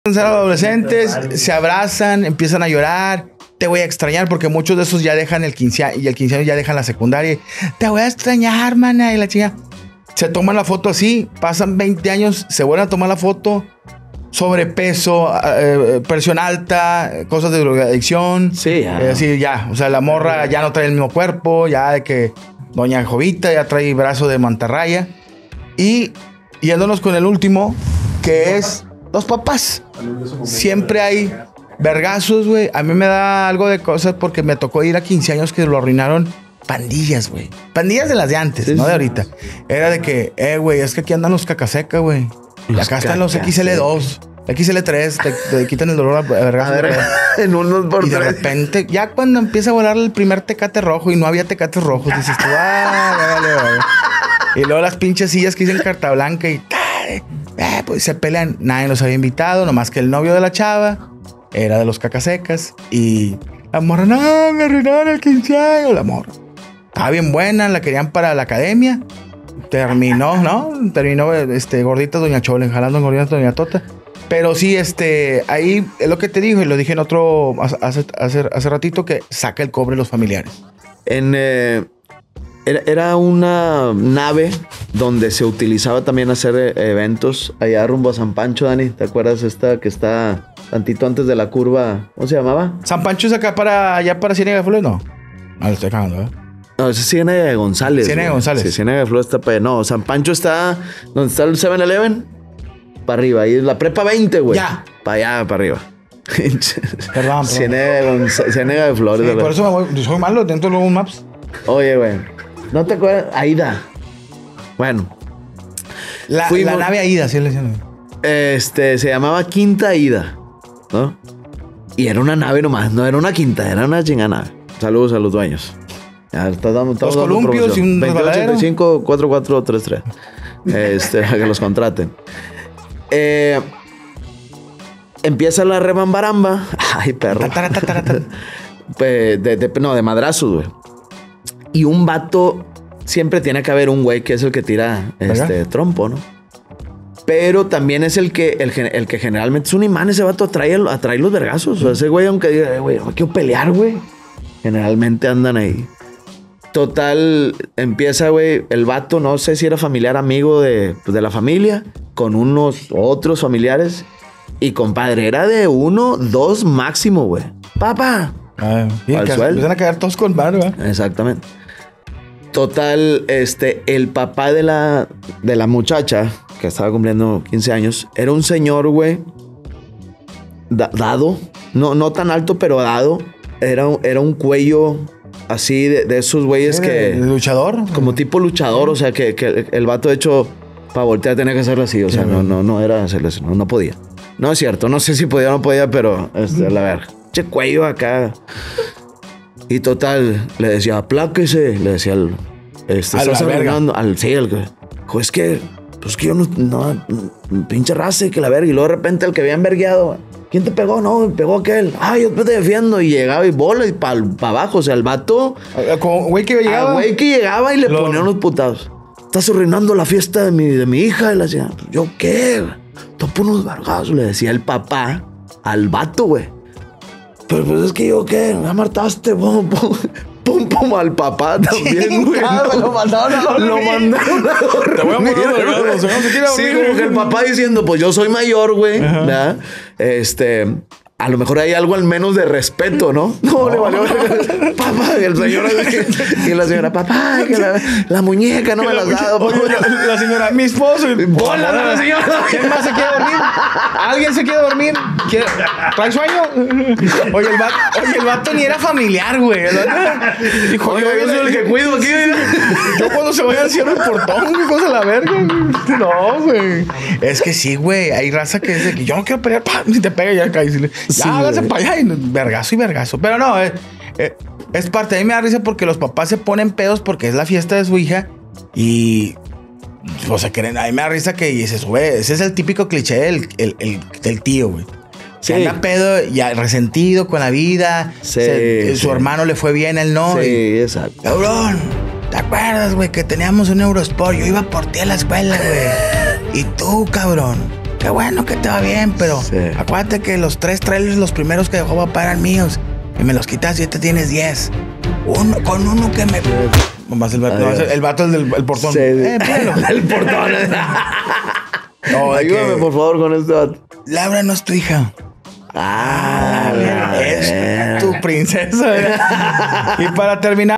Ser adolescentes, se abrazan, empiezan a llorar. Te voy a extrañar, porque muchos de esos ya dejan el 15 años y el 15 años ya dejan la secundaria. Te voy a extrañar, mana, y la chica. Se toman la foto así, pasan 20 años, se vuelven a tomar la foto. Sobrepeso, presión alta, cosas de drogadicción. Sí, ya. Así, ya. O sea, la morra ya no trae el mismo cuerpo, ya de que doña Jovita ya trae brazo de mantarraya. Y yéndonos con el último, que es los papás. Siempre hay vergazos, güey. A mí me da algo de cosas porque me tocó ir a 15 años que lo arruinaron pandillas, güey. Pandillas de las de antes, sí, no de ahorita. Era de que, güey, es que aquí andan los cacaseca, güey. Y acá están los XL2, XL3, te quitan el dolor a vergazos. En unos por y de repente, ya cuando empieza a volar el primer Tecate rojo y no había Tecates rojos, dices tú, vale. Y luego las pinches sillas que dicen carta blanca y pues se pelean. Nadie los había invitado, nomás que el novio de la chava era de los cacasecas. Y la morra, no, me arruinaron el 15 años. La morra estaba bien buena, la querían para la academia. Terminó gordita Doña Chole, jalando en gordita Doña Tota. Pero sí, ahí es lo que te digo, y lo dije en otro hace ratito, que saca el cobre los familiares. Era una nave donde se utilizaba también hacer eventos allá rumbo a San Pancho, Dani. ¿Te acuerdas esta que está tantito antes de la curva? ¿Cómo se llamaba? San Pancho es acá allá para Ciénaga de Flores, no. No, lo estoy cagando, ¿eh? No, ese es Ciénaga de González. Ciénaga de González. Sí, Ciénaga de Flores está para allá. No, San Pancho está donde está el 7-Eleven. Para arriba. Ahí es la prepa 20, güey. Ya. Para allá, para arriba. Perdón. Ciénaga de Flores. Sí, por eso me voy. Soy malo dentro de Google Maps. Oye, güey. ¿No te acuerdas? Aida. Bueno. La nave Aida, sí le decían. Se llamaba Quinta Aida, ¿no? Y era una nave nomás. No era una quinta, era una chingada nave. Saludos a los dueños. Ya, estamos los columpios y un 2185-4433. A que los contraten. Empieza la rebambaramba. Ay, perro. De madrazos, güey. Y un vato, siempre tiene que haber un güey que es el que tira trompo, ¿no? Pero también es el que generalmente es un imán. Ese vato atrae los vergazos. O sea, ese güey, aunque diga, güey, no quiero pelear, güey. Generalmente andan ahí. Total, empieza, güey, el vato, no sé si era familiar, amigo de la familia, con unos otros familiares. Y compadre, era de 1, 2 máximo, güey. ¡Papá! Sí, al suelo. Empiezan a caer todos con mar, güey. Exactamente. Total, el papá de la muchacha, que estaba cumpliendo 15 años, era un señor, güey, dado. No tan alto, pero dado. Era un cuello así de esos güeyes que... ¿Luchador? Como tipo luchador, o sea, que el vato, de hecho, para voltear tenía que hacerlo así. O sea, no era hacerlo así, no podía. No es cierto, no sé si podía o no podía, pero la verga. Che cuello acá. Y total, le decía, apláquese. Le decía estás arreglando al que... Es que yo no pinche raza, que la verga. Y luego de repente el que había envergueado, ¿quién te pegó? No, me pegó aquel. Yo te defiendo. Y llegaba y bola y para abajo. O sea, el vato... Como güey que llegaba. Güey que llegaba y le ponía unos putados. Estás arruinando la fiesta de mi hija. Y le decía, ¿yo qué? Topo unos vergazos. Le decía el papá al vato, güey. Pero pues es que yo, ¿qué? Me mataste, pum, al papá también, güey. Lo mandaron a dormir. Te voy a poner vergazos. Sí, como que el papá diciendo, pues yo soy mayor, güey. ¿Verdad? A lo mejor hay algo al menos de respeto, ¿no? No, le valió. Papá, y el señor... Y la señora, papá, que la muñeca no me la has dado. Oye, la señora, mi esposo. ¡Bola de la señora! ¿Quién más se quiere dormir? ¿Alguien se quiere dormir? ¿Trae sueño? Oye, el vato ni era familiar, güey. Dijo, oye, yo soy el que cuido aquí. Yo cuando se vaya cierro el portón, qué cosa la verga. No, güey. Es que sí, güey. Hay raza que dice que yo no quiero pelear. Si te pega, ya caes. Ya, hágase para allá y vergazo. Pero no, es parte. A mí me da risa porque los papás se ponen pedos porque es la fiesta de su hija y... O sea, a mí me da risa que dices, güey, ese es el típico cliché del tío, güey. Se anda pedo, ya resentido con la vida. Su hermano le fue bien, él no. Sí, exacto. Cabrón, ¿te acuerdas, güey, que teníamos un Eurosport? Yo iba por ti a la escuela, güey. Y tú, cabrón, qué bueno que te va bien, pero acuérdate que los 3 trailers, los primeros que dejó papá eran míos. Y me los quitas y te tienes 10. Con uno que me... Más el vato, no, el vato es del portón. El portón. No, ayúdame, por favor, con este vato. Laura no es tu hija. Es tu princesa. Y para terminar...